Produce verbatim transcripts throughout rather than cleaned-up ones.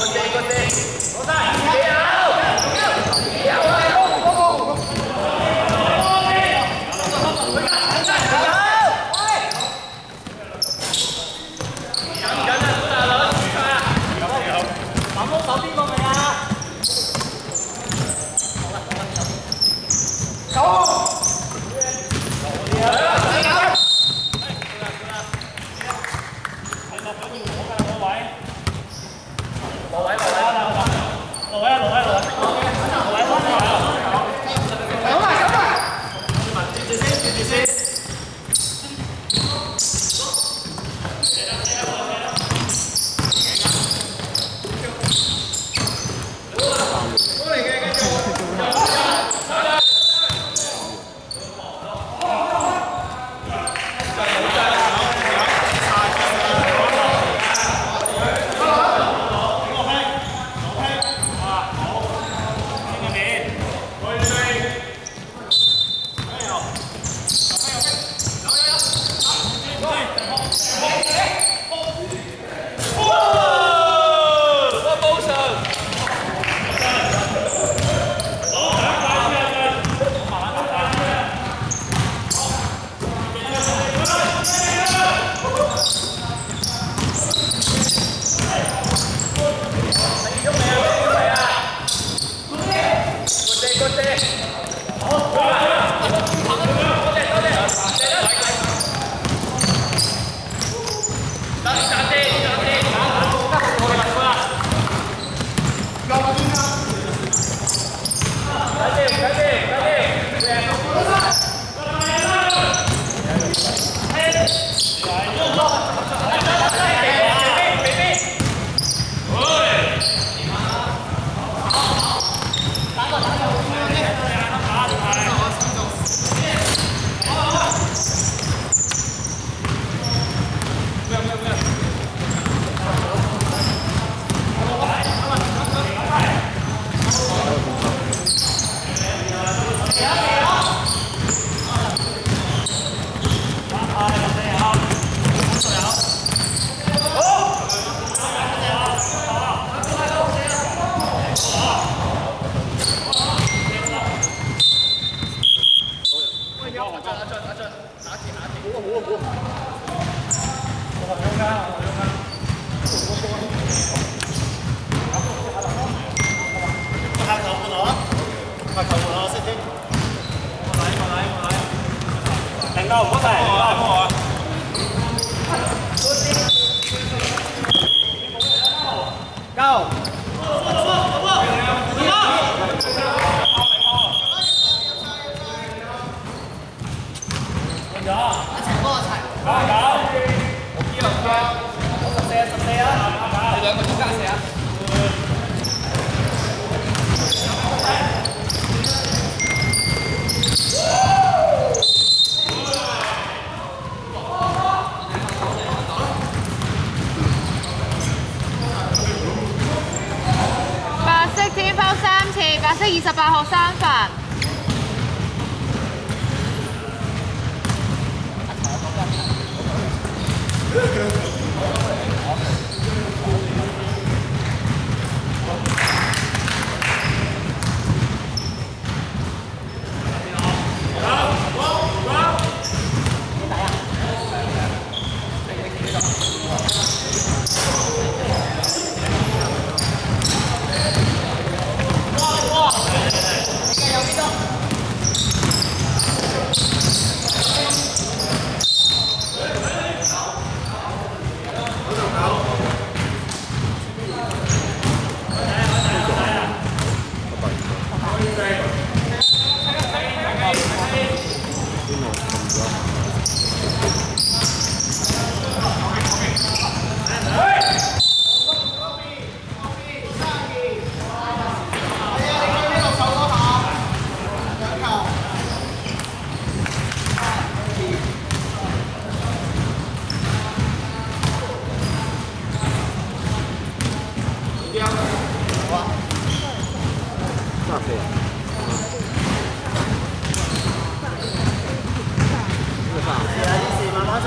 白色二十八號三分。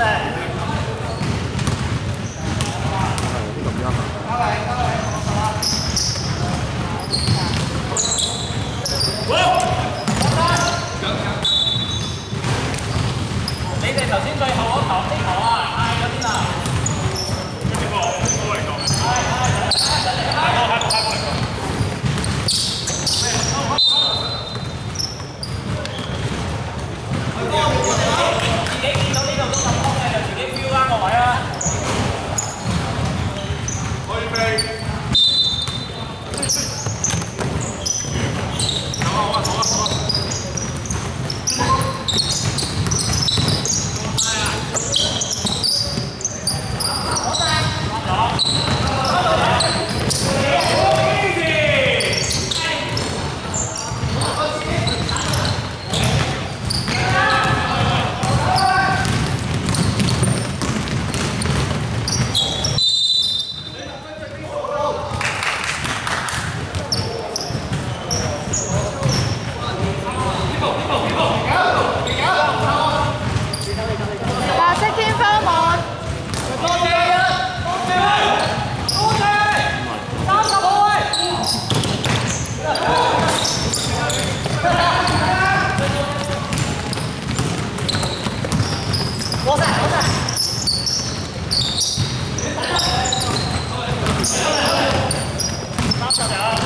好，你怎么样？ 白色天花網。三十號位。攞晒，攞晒。三十條。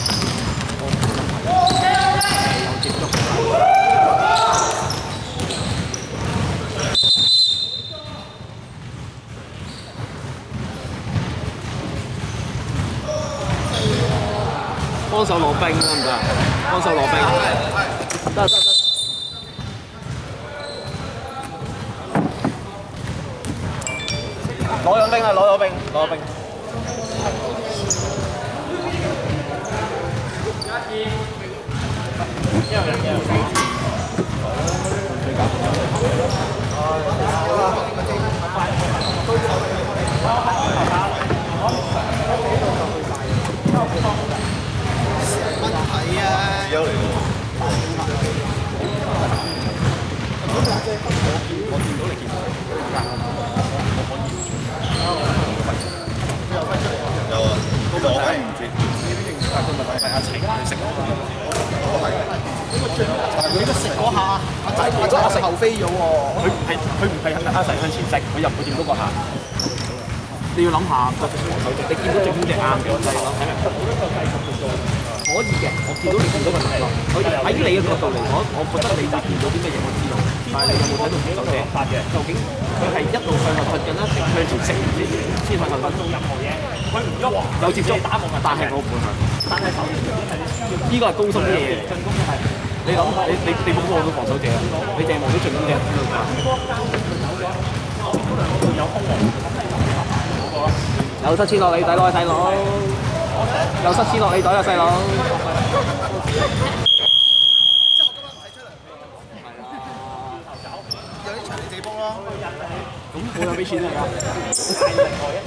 幫手攞冰得唔得？幫手攞冰，得得得。攞咗冰啦！攞咗冰，攞咗冰。一人一人。係啊！有嚟喎。我見到你見到你間我可以。有啊，嗰個睇唔見。但係個問題係阿晴佢食嗰個。但係佢應該食嗰下，阿仔阿仔阿食後飛咗喎。佢唔係佢唔係阿仔向前食，佢入去掂嗰個下。你要諗下個防守值，你見到最邊隻啱嘅，我睇下睇明。可以嘅，我見到你見到個情況，我喺你嘅角度嚟講，我覺得你就見到啲乜嘢我知道，但係你有冇睇到防守者發嘅？究竟佢係一路向後褪緊啦，定向前食先向後褪到任何嘢？佢唔喐，有接觸打冇，但係我唔會向。但係呢個係高深啲嘢，進攻係你諗你你你冇望到防守者，你淨係望到進攻者知道㗎。有空喎，有塞錢落你底攞，細佬。有塞錢落你袋啊，細佬！即係我今日睇出嚟。係啊。有啲場你自己 book 咯。咁冇有俾錢嚟㗎？係另外一隻。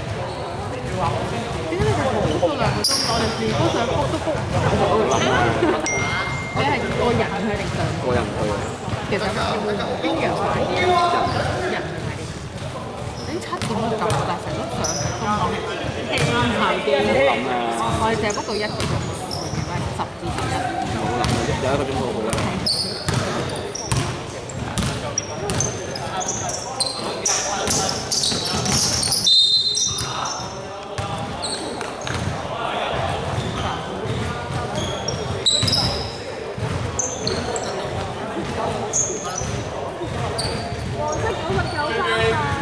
點解你哋冇 book 兩個鐘？我哋如果想 book 都 book 唔到。你係個人去定上？個人去。其實邊樣快啲？人去快啲。你七點都夠，但係成日都上唔到。啱係嘅，我哋淨係 book 到一個鐘，唔係十至十一。冇諗嘅，有一個鐘都好啦。黃色九十九三啊！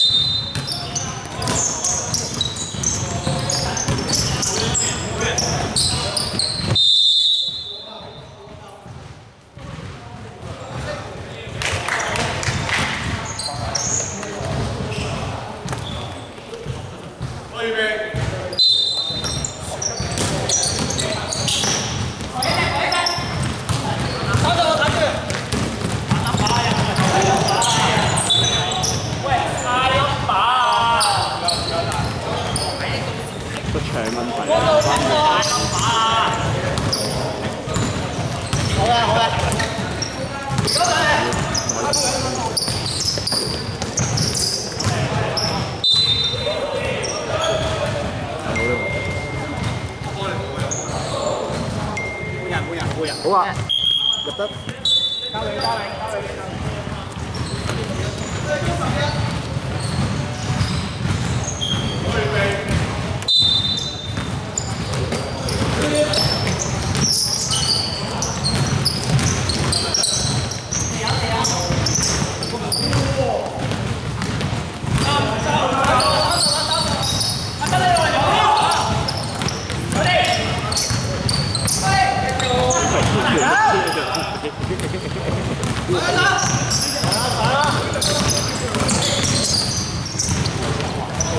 好啊，入得。交你，交你，交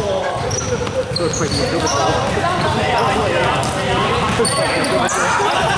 你。Good for you.